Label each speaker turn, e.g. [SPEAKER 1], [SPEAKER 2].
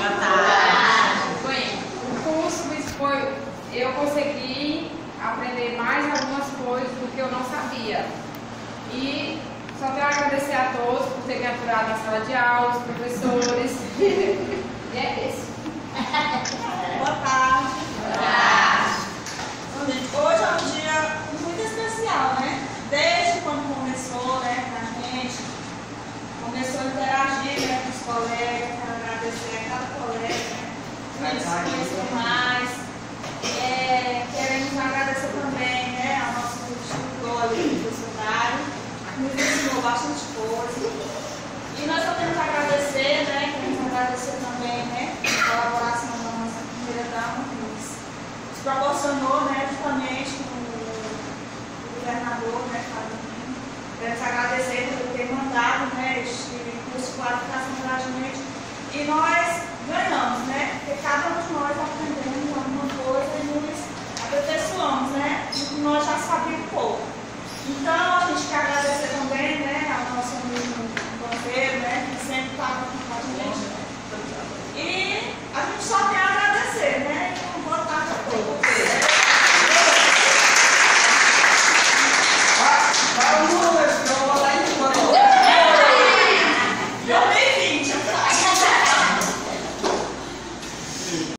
[SPEAKER 1] Boa tarde.
[SPEAKER 2] Bem, o curso eu consegui aprender mais algumas coisas do que eu não sabia. E só tenho a agradecer a todos por terem me aturado na sala de aula, os professores. E é isso.
[SPEAKER 3] Boa tarde. Então, gente, hoje é um dia muito especial, né? Desde quando começou, né, a gente começou a interagir, né, com os colegas, quero agradecer a cada colega, né, que eles se conhecem mais. Queremos agradecer também, né, ao nosso instrutor ali, professor Dário, que nos ensinou bastante coisa. E nós só temos a agradecer, né, queremos agradecer também, né, a colaboração da nossa primeira dama, que nos proporcionou, né, justamente com o governador, né, Fábio. Queremos agradecer por ter mandado, né, este curso de qualificação para a gente. E nós ganhamos, né, porque cada um de nós aprendemos alguma coisa e nos aperfeiçoamos, né, e nós já sabíamos pouco.